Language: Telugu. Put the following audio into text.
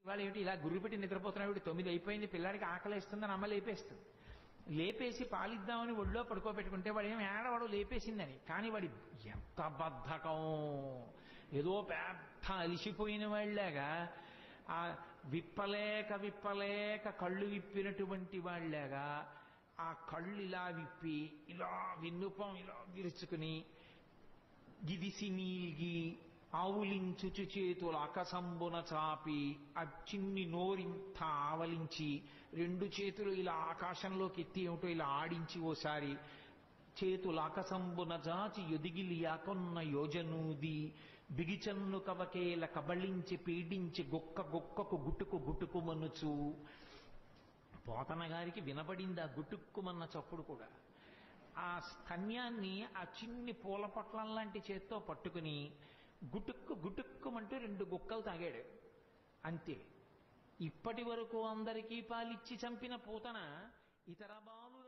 వాళ్ళు ఏమిటి ఇలా గుర్రు పెట్టి నిద్రపోతున్నాడు, 9 అయిపోయింది, పిల్లాడికి ఆకలిస్తుందని అమ్మ లేపేస్తుంది. లేపేసి పాలిద్దామని ఒళ్ళో పడుకోబెట్టుకుంటే వాడు ఏం ఏడవాడు లేపేసిందని. కానీ వాడి ఎంత బద్ధకం, ఏదో పెద్ద అలిసిపోయిన వాళ్ళలాగా, ఆ విప్పలేక కళ్ళు విప్పినటువంటి వాళ్ళలాగా ఆ కళ్ళు ఇలా విప్పి ఇలా విన్నుపం ఇలా విరుచుకుని గిదిసి నీల్గి ఆవులించుచు చేతులు అకసంబున చాపి ఆ చిన్ని నోరింత ఆవలించి 2 చేతులు ఇలా ఆకాశంలోకి ఎత్తి ఏమిటో ఇలా ఆడించి ఓసారి చేతులు ఆకసంబున జాచి ఎదిగిలియాకొన్న యోజనూది బిగిచన్ను కవకేల కబళించి పీడించి గొక్కకు గుటుకు మనుచు. పోతన గారికి వినపడింది ఆ గుటుక్కుమన్న చప్పుడు కూడా. ఆ స్తన్యాన్ని ఆ చిన్ని పూల పొట్లం లాంటి చేత్తో పట్టుకుని గుటుక్కుమంటూ 2 గుక్కలు తాగాడు అంతే. ఇప్పటి వరకు అందరికీ పాలిచ్చి చంపిన పూతన ఇతర బాలుల